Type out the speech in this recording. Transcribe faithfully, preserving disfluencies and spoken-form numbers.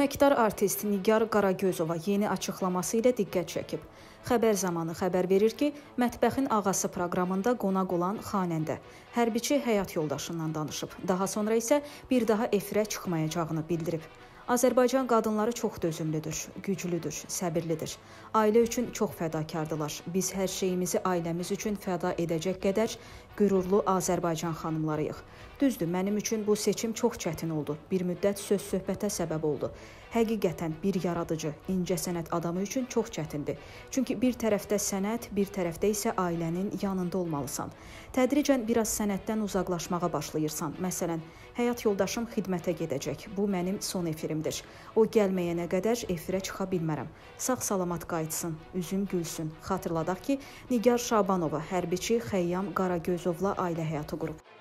Əməkdar artist Nigar Qaragözova yeni açıqlaması ilə diqqət çəkib. Xəbər zamanı xəbər verir ki, Mətbəxin Ağası proqramında qonaq olan xanəndə hərbiçi həyat yoldaşından danışıb. Daha sonra isə bir daha efirə çıxmayacağını bildirib. Azərbaycan qadınları çox dözümlüdür, güclüdür, səbirlidir. Ailə üçün çox fədakardılar. Biz hər şeyimizi ailəmiz üçün fəda edəcək qədər qürurlu Azərbaycan xanımlarıyıq. Düzdür, mənim üçün bu seçim çox çətin oldu. Bir müddət söz-söhbətə səbəb oldu. Həqiqətən bir yaradıcı, incəsənət adamı üçün çox çətindir. Çünki bir tərəfdə sənət, bir tərəfdə isə ailənin yanında olmalısan. Tədricən biraz sənətdən uzaqlaşmağa başlayırsan. Məsələn, həyat yoldaşım xidmətə gedəcək. Bu mənim son efirimdir. O gəlməyənə qədər efirə çıxa bilmərəm. Sağ-salamat qayıtsın, üzüm gülsün. Xatırladaq ki, Nigar Şabanova hərbiçi Xəyyam Qaragözovla ailə həyatı qurub.